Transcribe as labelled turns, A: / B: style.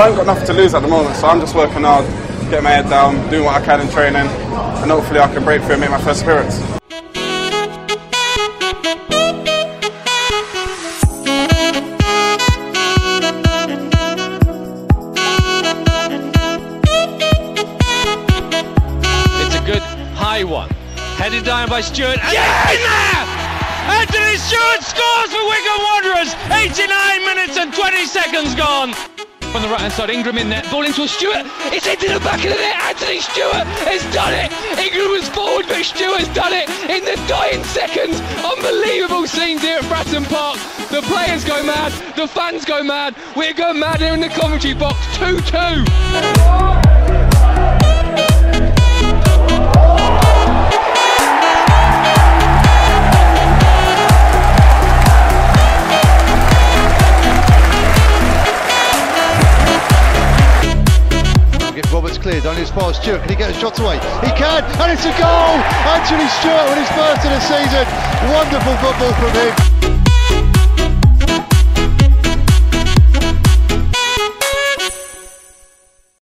A: I ain't got nothing to lose at the moment, so I'm just working hard, getting my head down, doing what I can in training, and hopefully I can break through and make my first appearance.
B: It's a good high one, headed down by Stewart, and in there! Anthony Stewart scores for Wycombe Wanderers. 89 minutes and 20 seconds gone. On the right hand side, Ingram in there, ball into Stewart. It's into the back of the net. Anthony Stewart has done it. Ingram was forward, but Stewart's done it in the dying seconds. Unbelievable scenes here at Fratton Park. The players go mad, the fans go mad. We're going mad here in the commentary box. 2-2.
C: Roberts cleared, only as far as Stewart. Can he get a shot away? He can, and it's a goal! Anthony Stewart with his first of the season. Wonderful football from him.